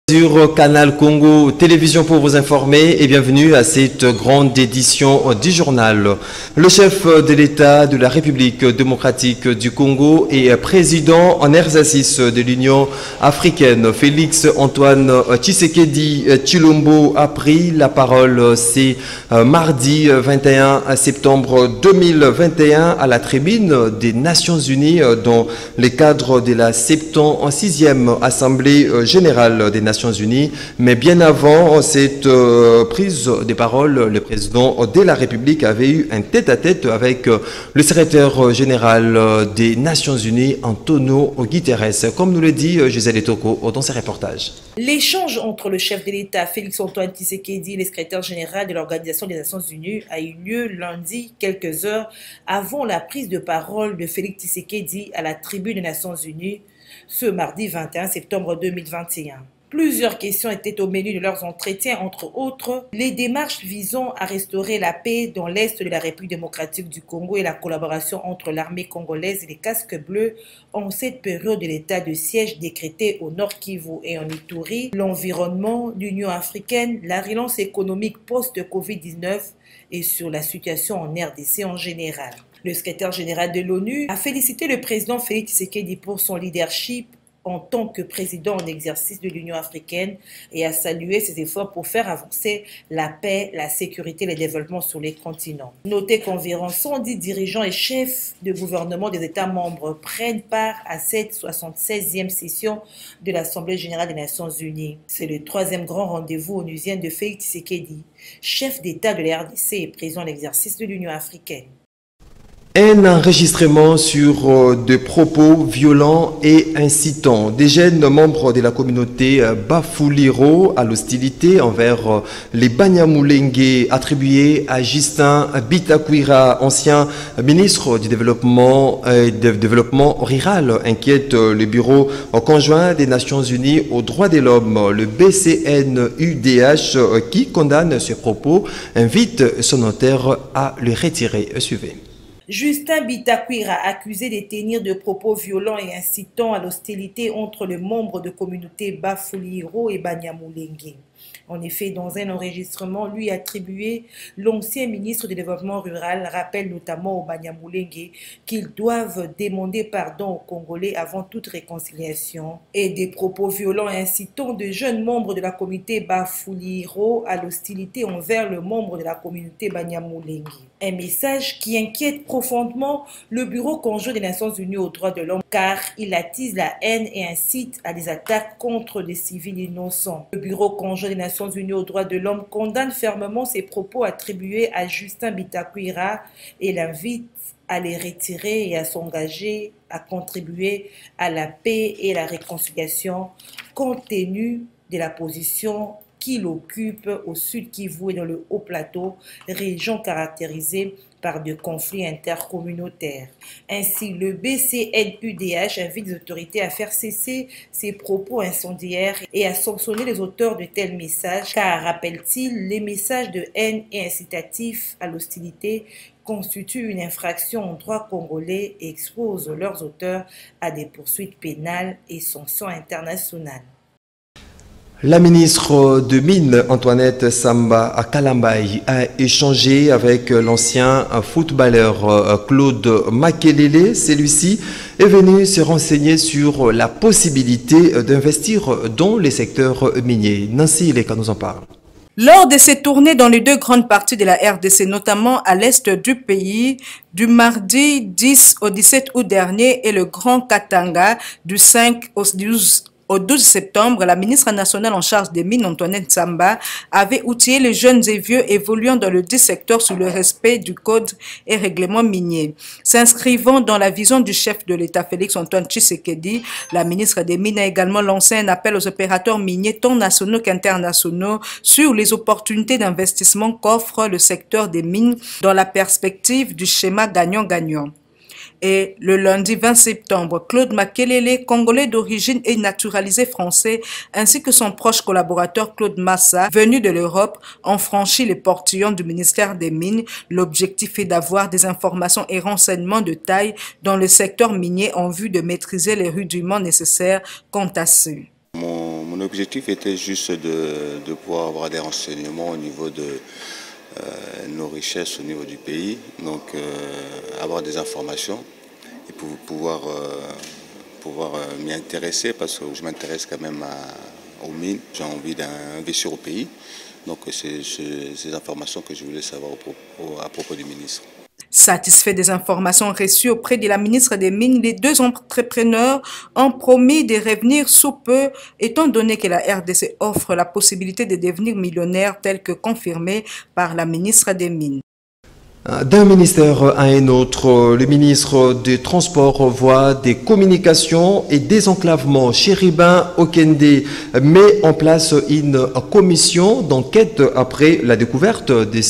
Sur Canal Congo Télévision pour vous informer et bienvenue à cette grande édition du journal. Le chef de l'État de la République démocratique du Congo et président en exercice de l'Union africaine, Félix Antoine Tshisekedi Tshilombo, a pris la parole ce mardi 21 septembre 2021 à la tribune des Nations Unies dans le cadre de la 76e Assemblée générale des Nations Unies, mais bien avant cette prise de parole, le président de la République avait eu un tête-à-tête avec le secrétaire général des Nations Unies, Antonio Guterres, comme nous le dit Gisèle Etoko dans ses reportages. L'échange entre le chef de l'État, Félix Antoine Tshisekedi, et le secrétaire général de l'Organisation des Nations Unies a eu lieu lundi, quelques heures avant la prise de parole de Félix Tshisekedi à la tribune des Nations Unies, ce mardi 21 septembre 2021. Plusieurs questions étaient au menu de leurs entretiens, entre autres les démarches visant à restaurer la paix dans l'est de la République démocratique du Congo et la collaboration entre l'armée congolaise et les casques bleus en cette période de l'état de siège décrété au Nord Kivu et en Ituri, l'environnement, l'Union africaine, la relance économique post-Covid-19 et sur la situation en RDC en général. Le secrétaire général de l'ONU a félicité le président Félix Tshisekedi pour son leadership en tant que président en exercice de l'Union africaine et a salué ses efforts pour faire avancer la paix, la sécurité et le développement sur les continents. Notez qu'environ 110 dirigeants et chefs de gouvernement des États membres prennent part à cette 76e session de l'Assemblée générale des Nations Unies. C'est le troisième grand rendez-vous onusien de Félix Tshisekedi, chef d'État de la RDC et président en exercice de l'Union africaine. Un enregistrement sur des propos violents et incitants. Des jeunes membres de la communauté Bafuliro à l'hostilité envers les Banyamulenge attribués à Justin Bitakwira, ancien ministre du développement rural, inquiète le bureau conjoint des Nations Unies aux droits de l'homme, le BCNUDH, qui condamne ces propos, invite son notaire à le retirer. Suivez. Justin Bitakwira, accusé de tenir de propos violents et incitant à l'hostilité entre les membres de communautés Bafuliro et Banyamulenge. En effet, dans un enregistrement lui attribué, l'ancien ministre du Développement rural rappelle notamment aux Banyamulenge qu'ils doivent demander pardon aux Congolais avant toute réconciliation, et des propos violents et incitants de jeunes membres de la communauté Bafuliro à l'hostilité envers le membre de la communauté Banyamulenge. Un message qui inquiète profondément le Bureau conjoint des Nations Unies aux droits de l'homme car il attise la haine et incite à des attaques contre les civils innocents. Le Bureau conjoint des Nations Unies aux droits de l'homme condamne fermement ces propos attribués à Justin Bitakwira et l'invite à les retirer et à s'engager à contribuer à la paix et la réconciliation compte tenu de la position qu'il occupe au sud Kivu et dans le Haut-Plateau, région caractérisée par des conflits intercommunautaires. Ainsi, le BCNUDH invite les autorités à faire cesser ces propos incendiaires et à sanctionner les auteurs de tels messages, car, rappelle-t-il, les messages de haine et incitatifs à l'hostilité constituent une infraction en droit congolais et exposent leurs auteurs à des poursuites pénales et sanctions internationales. La ministre de Mines, Antoinette Samba Kalambaye, a échangé avec l'ancien footballeur Claude Makelele. Celui-ci est venu se renseigner sur la possibilité d'investir dans les secteurs miniers. Nancy Leka nous en parle. Lors de ses tournées dans les deux grandes parties de la RDC, notamment à l'est du pays, du mardi 10 au 17 août dernier et le Grand Katanga du 5 au 12 septembre, la ministre nationale en charge des mines, Antoinette Samba, avait outillé les jeunes et vieux évoluant dans le 10 secteur sur le respect du code et règlement minier. S'inscrivant dans la vision du chef de l'État, Félix Antoine Tshisekedi, la ministre des Mines a également lancé un appel aux opérateurs miniers, tant nationaux qu'internationaux, sur les opportunités d'investissement qu'offre le secteur des mines dans la perspective du schéma gagnant-gagnant. Et le lundi 20 septembre, Claude Makelele, congolais d'origine et naturalisé français, ainsi que son proche collaborateur Claude Massa, venu de l'Europe, ont franchi les portillons du ministère des Mines. L'objectif est d'avoir des informations et renseignements de taille dans le secteur minier en vue de maîtriser les rudiments nécessaires quant à ceux. Mon objectif était juste de pouvoir avoir des renseignements au niveau de nos richesses au niveau du pays, donc avoir des informations et pour pouvoir m'y intéresser parce que je m'intéresse quand même aux mines, j'ai envie d'investir au pays, donc c'est ces informations que je voulais savoir à propos du ministre. Satisfaits des informations reçues auprès de la ministre des Mines, les deux entrepreneurs ont promis de revenir sous peu, étant donné que la RDC offre la possibilité de devenir millionnaire, tel que confirmé par la ministre des Mines. D'un ministère à un autre, le ministre des Transports voit des communications et désenclavement. Chérubin Okende met en place une commission d'enquête après la découverte des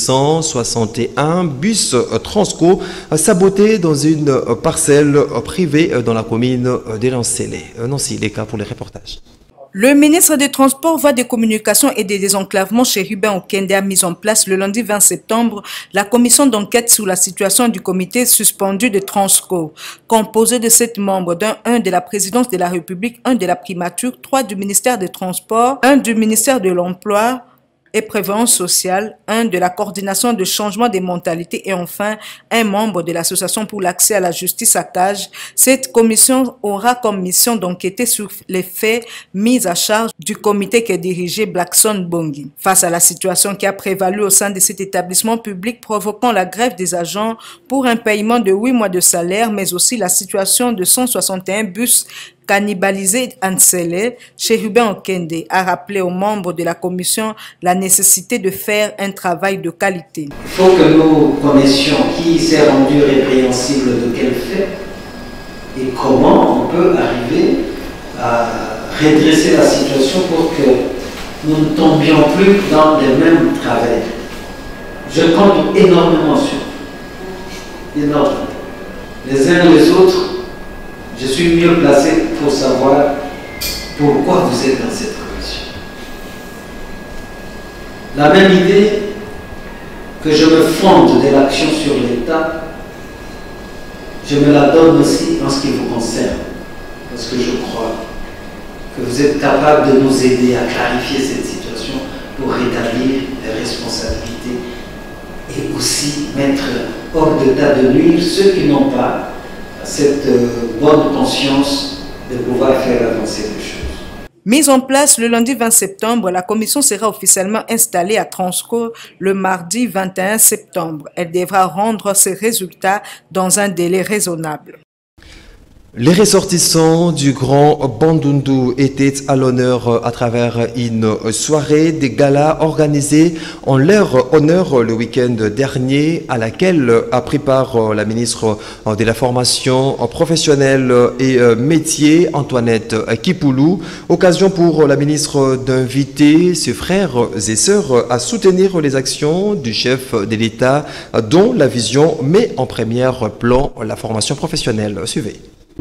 161 bus Transco sabotés dans une parcelle privée dans la commune de Lancélé. Nancy, les cas pour les reportages. Le ministre des Transports, Voies des Communications et des Désenclavements, Chérubin Okende, a mis en place le lundi 20 septembre la commission d'enquête sur la situation du comité suspendu de Transco, composé de 7 membres, dont un de la présidence de la République, un de la primature, 3 du ministère des Transports, un du ministère de l'Emploi et Prévoyance sociale, un de la coordination de changement des mentalités et enfin un membre de l'association pour l'accès à la justice à Cage. Cette commission aura comme mission d'enquêter sur les faits mis à charge du comité qui est dirigé Blackson Bongi. Face à la situation qui a prévalu au sein de cet établissement public provoquant la grève des agents pour un paiement de 8 mois de salaire, mais aussi la situation de 161 bus cannibalisé Ansele, Chérubin Okende a rappelé aux membres de la commission la nécessité de faire un travail de qualité. Il faut que nous connaissions qui s'est rendu répréhensible de quel fait et comment on peut arriver à redresser la situation pour que nous ne tombions plus dans les mêmes travers. Je compte énormément sur vous. Énormément. Les uns les autres, je suis mieux placé pour savoir pourquoi vous êtes dans cette commission. La même idée que je me fonde de l'action sur l'État, je me la donne aussi en ce qui vous concerne. Parce que je crois que vous êtes capable de nous aider à clarifier cette situation pour rétablir les responsabilités et aussi mettre hors d'état de nuire ceux qui n'ont pas cette bonne conscience de pouvoir faire avancer les choses. Mise en place le lundi 20 septembre, la commission sera officiellement installée à Transco le mardi 21 septembre. Elle devra rendre ses résultats dans un délai raisonnable. Les ressortissants du Grand Bandundu étaient à l'honneur à travers une soirée des galas organisée en leur honneur le week-end dernier, à laquelle a pris part la ministre de la Formation professionnelle et métier, Antoinette Kipoulou. Occasion pour la ministre d'inviter ses frères et sœurs à soutenir les actions du chef de l'État, dont la vision met en premier plan la formation professionnelle. Suivez.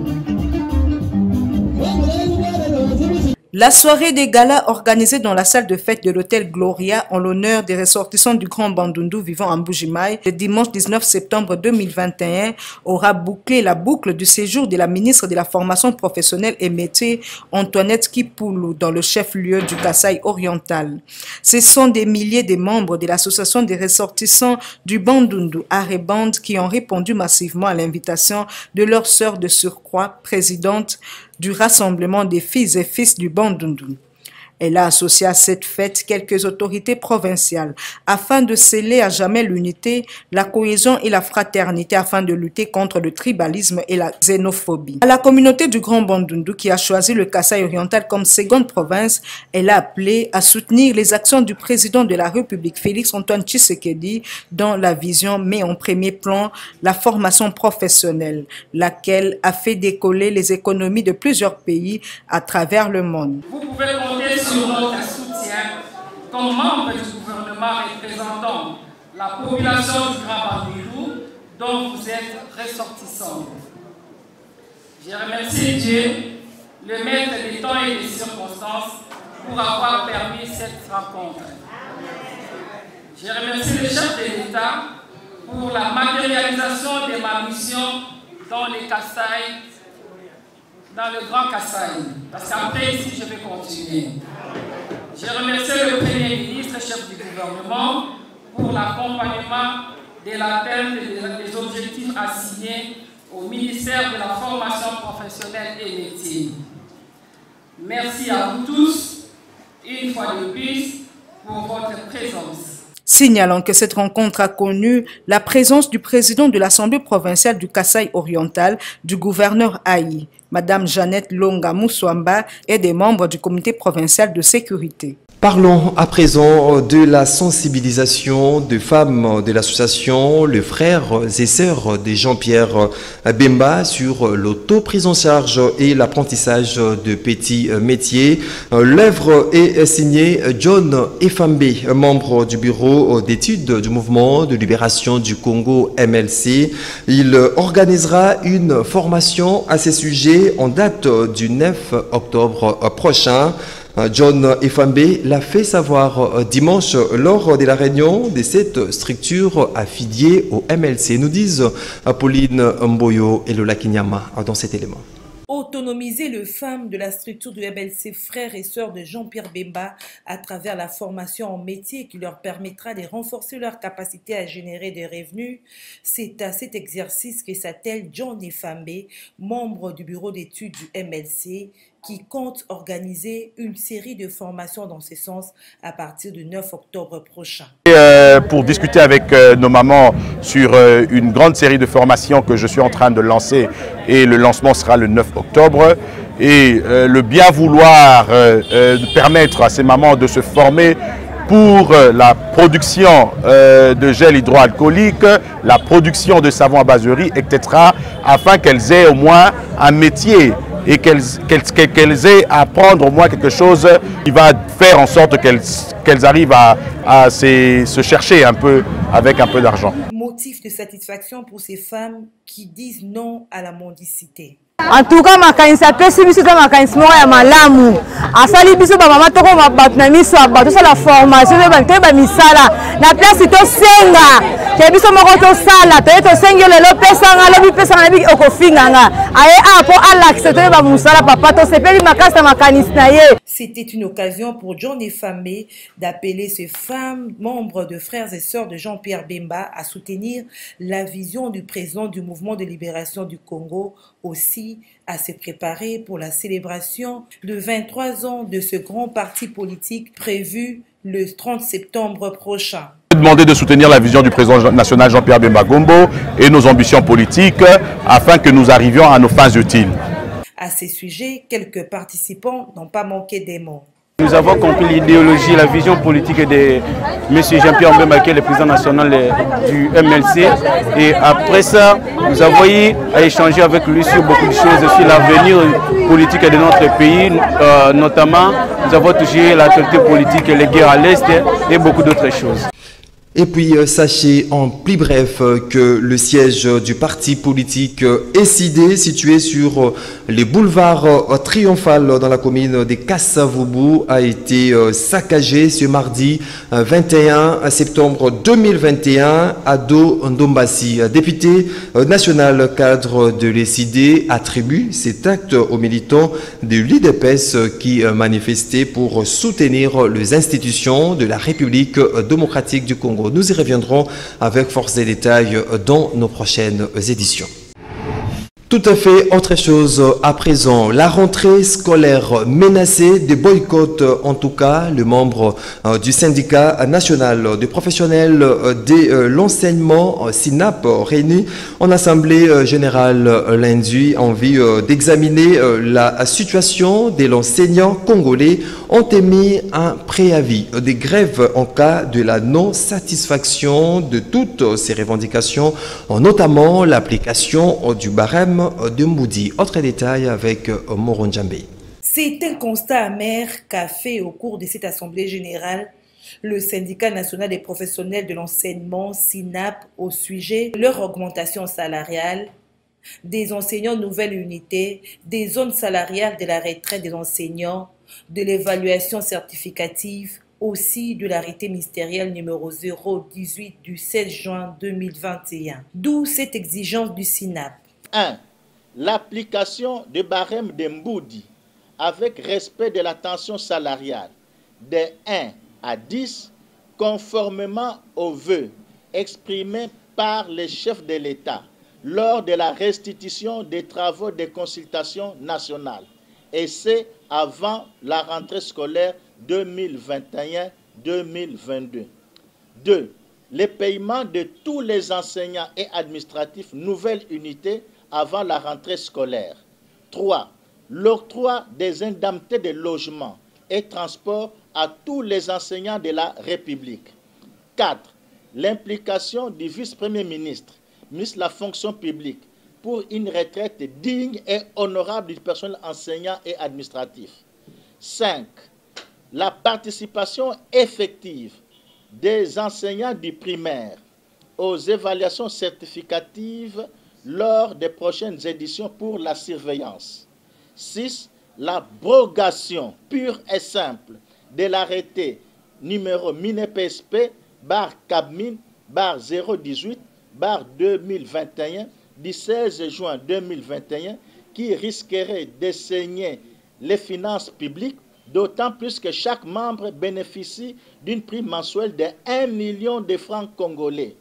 La soirée des galas organisée dans la salle de fête de l'hôtel Gloria en l'honneur des ressortissants du Grand Bandundu vivant à Mbujimaï le dimanche 19 septembre 2021 aura bouclé la boucle du séjour de la ministre de la Formation professionnelle et métier Antoinette Kipoulou dans le chef-lieu du Kasaï oriental. Ce sont des milliers de membres de l'association des ressortissants du Bandundu Areband qui ont répondu massivement à l'invitation de leur sœur de surcroît, présidente du rassemblement des filles et fils du Bandundu. Elle a associé à cette fête quelques autorités provinciales afin de sceller à jamais l'unité, la cohésion et la fraternité afin de lutter contre le tribalisme et la xénophobie. À la communauté du Grand Bandundu qui a choisi le Kasaï oriental comme seconde province, elle a appelé à soutenir les actions du président de la République Félix Antoine Tshisekedi dont la vision met en premier plan la formation professionnelle, laquelle a fait décoller les économies de plusieurs pays à travers le monde. Vous pouvez compter sur notre soutien comme membre du gouvernement représentant la population du Grand Bandundu dont vous êtes ressortissants. Je remercie Dieu, le maître des temps et des circonstances, pour avoir permis cette rencontre. Je remercie le chef de l'État pour la matérialisation de ma mission dans les Kasaï dans le Grand Kasaï, parce qu'après ici, je vais continuer. Je remercie le Premier ministre, chef du gouvernement, pour l'accompagnement de l'atteinte des objectifs assignés au ministère de la formation professionnelle et métier. Merci à vous tous, une fois de plus, pour votre présence. Signalons que cette rencontre a connu la présence du président de l'Assemblée provinciale du Kasaï oriental, du gouverneur Aï, Madame Jeannette Longa Moussouamba et des membres du comité provincial de sécurité. Parlons à présent de la sensibilisation de femmes de l'association Les Frères et Sœurs de Jean-Pierre Bemba sur l'auto-prise en charge et l'apprentissage de petits métiers. L'œuvre est signée John Efambe, membre du bureau d'études du mouvement de libération du Congo MLC. Il organisera une formation à ces sujets en date du 9 octobre prochain. John Efambe l'a fait savoir dimanche lors de la réunion de cette structure affiliée au MLC. Nous disent Pauline Mboyo et Lola Kinyama dans cet élément. Autonomiser les femmes de la structure du MLC Frères et Sœurs de Jean-Pierre Bemba à travers la formation en métier qui leur permettra de renforcer leur capacité à générer des revenus. C'est à cet exercice que s'attelle John Efambe, membre du bureau d'études du MLC, qui compte organiser une série de formations dans ce sens à partir du 9 octobre prochain. Pour discuter avec nos mamans sur une grande série de formations que je suis en train de lancer, et le lancement sera le 9 octobre, et le bien vouloir permettre à ces mamans de se former pour la production de gel hydroalcoolique, la production de savon à base de riz, etc., afin qu'elles aient au moins un métier et qu'elles aient à apprendre au moins quelque chose qui va faire en sorte qu'elles arrivent à se chercher un peu avec un peu d'argent. Motif de satisfaction pour ces femmes qui disent non à la mendicité. En tout cas, makanisa pesi biso ta makanisa moko ya malamu. Asali biso ba mama toko ba na miso ba to la formation ba misala. Na place to senga. Ke biso moko to sala to sengele lo pesa nga lo pesa na bi okofinga nga. Aye apo alaxete ba musala papa to sepeli makasa makanisa na ye. C'était une occasion pour John Efambe d'appeler ces femmes membres de Frères et Sœurs de Jean-Pierre Bemba à soutenir la vision du président du mouvement de libération du Congo, aussi à se préparer pour la célébration de 23 ans de ce grand parti politique prévu le 30 septembre prochain. Demander de soutenir la vision du président national Jean-Pierre Bemba Gombo et nos ambitions politiques afin que nous arrivions à nos fins utiles. À ces sujets, quelques participants n'ont pas manqué des mots. Nous avons compris l'idéologie, la vision politique de M. Jean-Pierre Bemba, qui est le président national du MLC. Et après ça, nous avons eu à échanger avec lui sur beaucoup de choses, sur l'avenir politique de notre pays. Notamment, nous avons touché l'actualité politique, les guerres à l'Est et beaucoup d'autres choses. Et puis, sachez en plus bref que le siège du parti politique SID, situé sur les boulevards Triomphal dans la commune de Kassavubu, a été saccagé ce mardi 21 septembre 2021 à Do Ndombasi. Député national cadre de l'SID attribue cet acte aux militants de l'UDPS qui manifestaient pour soutenir les institutions de la République démocratique du Congo. Nous y reviendrons avec force et détails dans nos prochaines éditions. Tout à fait autre chose à présent. La rentrée scolaire menacée de boycott, en tout cas, le membre du syndicat national des professionnels de l'enseignement SINAP réunis en assemblée générale lundi en vue d'examiner la situation de l'enseignant congolais ont émis un préavis de grève en cas de la non-satisfaction de toutes ces revendications, notamment l'application du barème de Moudi. Autre détail avec Moron Djambe. C'est un constat amer qu'a fait au cours de cette assemblée générale le syndicat national des professionnels de l'enseignement SINAP au sujet de leur augmentation salariale, des enseignants nouvelle unité, des zones salariales de la retraite des enseignants, de l'évaluation certificative, aussi de l'arrêté ministériel numéro 018 du 16 juin 2021. D'où cette exigence du SINAP. 1. l'application du barème de Mboudi avec respect de la tension salariale de 1 à 10, conformément aux vœux exprimés par les chefs de l'État lors de la restitution des travaux de consultation nationale, et c'est avant la rentrée scolaire 2021-2022. 2. Le paiement de tous les enseignants et administratifs nouvelles unités avant la rentrée scolaire. 3. L'octroi des indemnités de logement et transport à tous les enseignants de la République. 4. L'implication du vice-premier ministre, ministre de la fonction publique, pour une retraite digne et honorable du personnel enseignant et administratif. 5. La participation effective des enseignants du primaire aux évaluations certificatives lors des prochaines éditions pour la surveillance. 6. L'abrogation pure et simple de l'arrêté numéro MINEPSP/CABMIN/018/2021 du 16 juin 2021 qui risquerait de saigner les finances publiques, d'autant plus que chaque membre bénéficie d'une prime mensuelle de 1 million de francs congolais.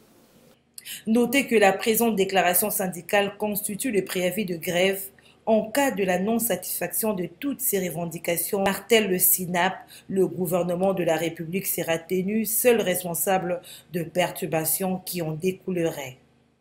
Notez que la présente déclaration syndicale constitue le préavis de grève en cas de la non-satisfaction de toutes ces revendications. Martèle le SINAP, le gouvernement de la République sera tenu seul responsable de perturbations qui en découleraient.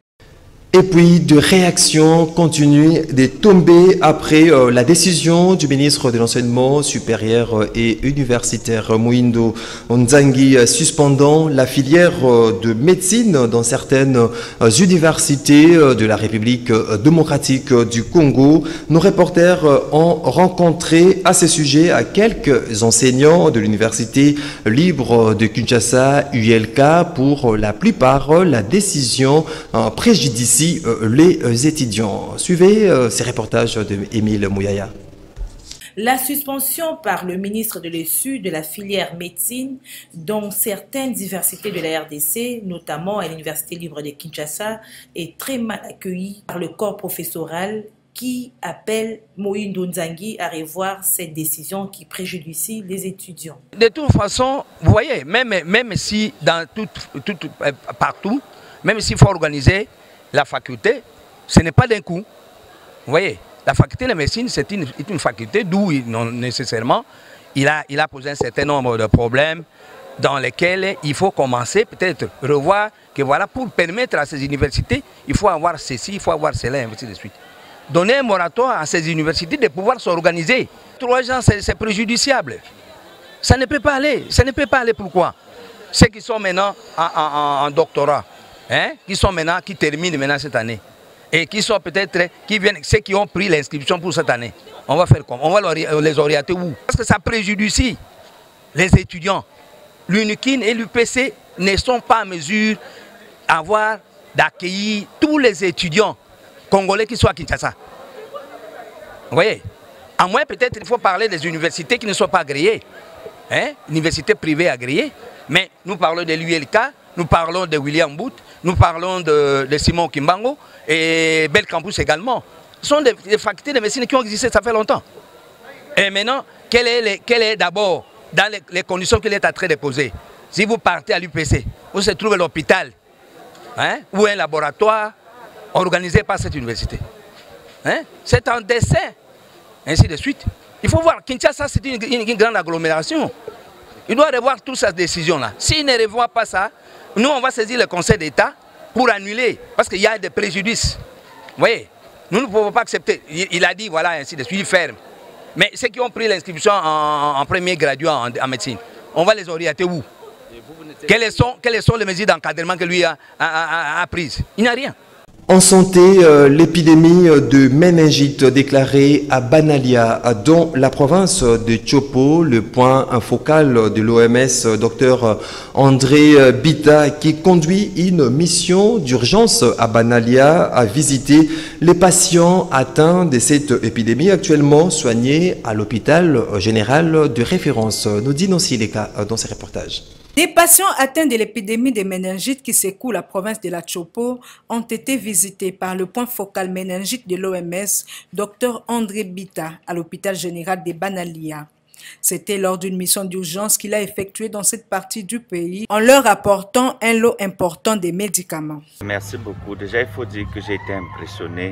Et puis, de réactions continuent de tomber après la décision du ministre de l'Enseignement supérieur et universitaire Mohindo Nzangi suspendant la filière de médecine dans certaines universités de la République démocratique du Congo. Nos reporters ont rencontré à ce sujet à quelques enseignants de l'Université libre de Kinshasa, ULK. Pour la plupart, la décision préjudicie les étudiants. Suivez ces reportages de Émile Mouyaya. La suspension par le ministre de l'ESU de la filière médecine dans certaines universités de la RDC, notamment à l'Université libre de Kinshasa, est très mal accueillie par le corps professoral qui appelle Mohindo Nzangi à revoir cette décision qui préjudicie les étudiants. De toute façon, vous voyez, même si dans partout, même s'il faut organiser la faculté, ce n'est pas d'un coup. Vous voyez, la faculté de médecine, c'est une faculté d'où nécessairement il a posé un certain nombre de problèmes dans lesquels il faut commencer, peut-être revoir que voilà, pour permettre à ces universités, il faut avoir ceci, il faut avoir cela, et ainsi de suite. Donner un moratoire à ces universités de pouvoir s'organiser. 3 ans, c'est préjudiciable. Ça ne peut pas aller. Ça ne peut pas aller. Pourquoi? Ceux qui sont maintenant en doctorat, qui terminent maintenant cette année, et qui sont peut-être, ceux qui ont pris l'inscription pour cette année, on va faire comment? On va les orienter où? Parce que ça préjudicie les étudiants. L'UNIKIN et l'UPC ne sont pas en mesure d'accueillir tous les étudiants congolais qui sont à Kinshasa. Vous voyez? À moins peut-être il faut parler des universités qui ne sont pas agréées, universités privées agréées, mais nous parlons de l'ULK, nous parlons de William Booth, nous parlons de Simon Kimbango et Bel Campus également. Ce sont des facultés de médecine qui ont existé, ça fait longtemps. Et maintenant, quelle est d'abord, dans les conditions qu'il est en train de poser? Si vous partez à l'UPC, où se trouve l'hôpital, ou un laboratoire organisé par cette université. C'est un dessin, ainsi de suite. Il faut voir, Kinshasa, c'est une grande agglomération. Il doit revoir toute cette décision-là. S'il ne revoit pas ça, nous, on va saisir le Conseil d'État pour annuler, parce qu'il y a des préjudices. Vous voyez, nous ne pouvons pas accepter. Il a dit, voilà, ainsi de suite, il ferme. Mais ceux qui ont pris l'inscription en premier graduat en médecine, on va les orienter où? Quelles sont les mesures d'encadrement que lui a prises? Il n'y a rien. En santé, l'épidémie de méningite déclarée à Banalia, dans la province de Chopo, le point focal de l'OMS, Dr André Bita, qui conduit une mission d'urgence à Banalia, a visité les patients atteints de cette épidémie actuellement soignés à l'hôpital général de référence. Nous dit Nancy Leka dans ses reportages. Des patients atteints de l'épidémie de méningite qui secoue la province de la Chopo ont été visités par le point focal méningite de l'OMS, Dr André Bita, à l'hôpital général de Banalia. C'était lors d'une mission d'urgence qu'il a effectuée dans cette partie du pays en leur apportant un lot important de médicaments. Merci beaucoup. Déjà, il faut dire que j'ai été impressionné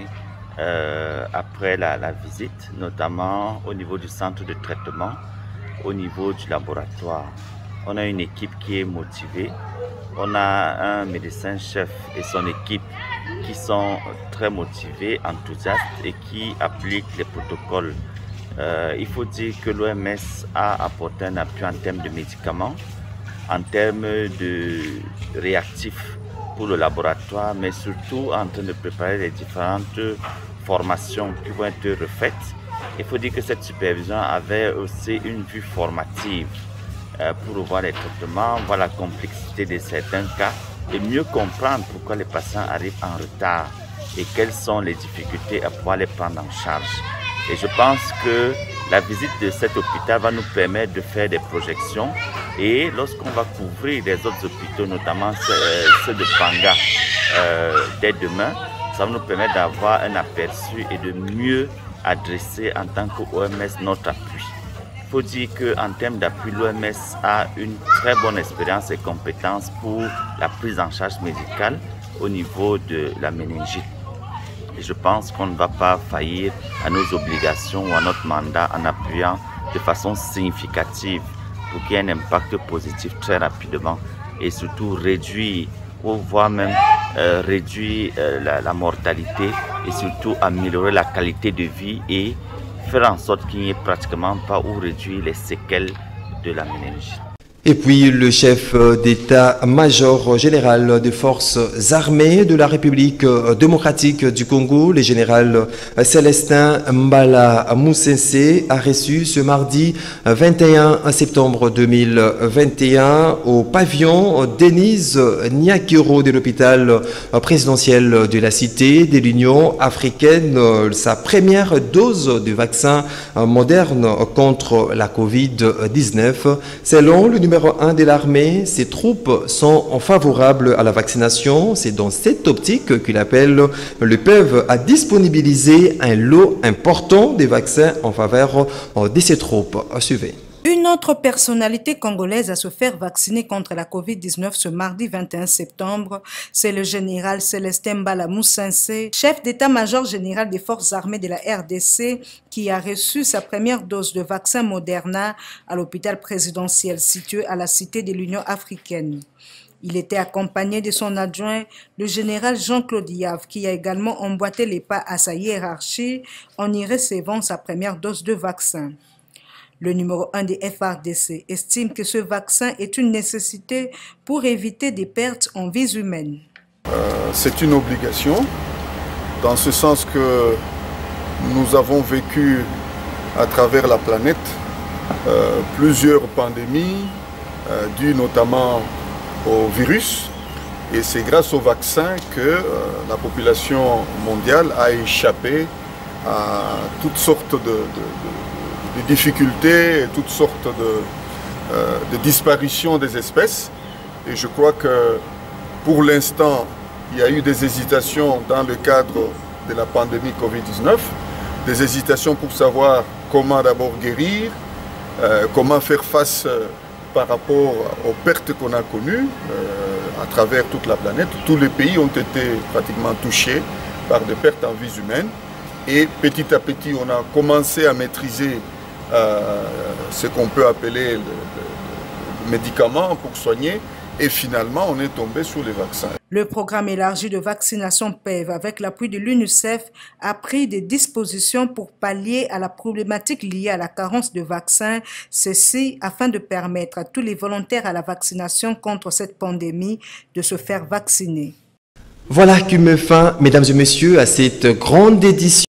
après la visite, notamment au niveau du centre de traitement, au niveau du laboratoire. On a une équipe qui est motivée. On a un médecin-chef et son équipe qui sont très motivés, enthousiastes et qui appliquent les protocoles. Il faut dire que l'OMS a apporté un appui en termes de médicaments, en termes de réactifs pour le laboratoire, mais surtout en train de préparer les différentes formations qui vont être refaites. Il faut dire que cette supervision avait aussi une vue formative pour voir les traitements, voir la complexité de certains cas et mieux comprendre pourquoi les patients arrivent en retard et quelles sont les difficultés à pouvoir les prendre en charge. Et je pense que la visite de cet hôpital va nous permettre de faire des projections et lorsqu'on va couvrir les autres hôpitaux, notamment ceux de Panga dès demain, ça va nous permettre d'avoir un aperçu et de mieux adresser en tant qu'OMS notre appui. Il faut dire qu'en termes d'appui, l'OMS a une très bonne expérience et compétence pour la prise en charge médicale au niveau de la méningite. Et je pense qu'on ne va pas faillir à nos obligations ou à notre mandat en appuyant de façon significative pour qu'il y ait un impact positif très rapidement et surtout réduire ou voire même réduire la mortalité et surtout améliorer la qualité de vie et faire en sorte qu'il n'y ait pratiquement pas ou réduire les séquelles de la méningite. Et puis le chef d'état-major général des forces armées de la République démocratique du Congo, le général Célestin Mbala Moussensé, a reçu ce mardi 21 septembre 2021 au pavillon Denise Nyakiro de l'hôpital présidentiel de la Cité de l'Union africaine sa première dose de vaccin moderne contre la Covid-19. Selon le numéro 1 de l'armée, ses troupes sont favorables à la vaccination. C'est dans cette optique qu'il appelle le PEV à disponibiliser un lot important de vaccins en faveur de ses troupes. Suivez. Une autre personnalité congolaise à se faire vacciner contre la Covid-19 ce mardi 21 septembre, c'est le général Célestin Mbala Moussensé, chef d'état-major général des forces armées de la RDC, qui a reçu sa première dose de vaccin Moderna à l'hôpital présidentiel situé à la Cité de l'Union africaine. Il était accompagné de son adjoint, le général Jean-Claude Yave, qui a également emboîté les pas à sa hiérarchie en y recevant sa première dose de vaccin. Le numéro 1 des FARDC estime que ce vaccin est une nécessité pour éviter des pertes en vies humaines. C'est une obligation, dans ce sens que nous avons vécu à travers la planète plusieurs pandémies dues notamment au virus. Et c'est grâce au vaccin que la population mondiale a échappé à toutes sortes de difficultés, toutes sortes de disparitions des espèces. Et je crois que pour l'instant, il y a eu des hésitations dans le cadre de la pandémie Covid-19, des hésitations pour savoir comment d'abord guérir, comment faire face par rapport aux pertes qu'on a connues à travers toute la planète. Tous les pays ont été pratiquement touchés par des pertes en vies humaines. Et petit à petit, on a commencé à maîtriser ce qu'on peut appeler le médicament pour soigner et finalement on est tombé sur les vaccins. Le programme élargi de vaccination PEV avec l'appui de l'UNICEF a pris des dispositions pour pallier à la problématique liée à la carence de vaccins, ceci afin de permettre à tous les volontaires à la vaccination contre cette pandémie de se faire vacciner. Voilà qui met fin, mesdames et messieurs, à cette grande édition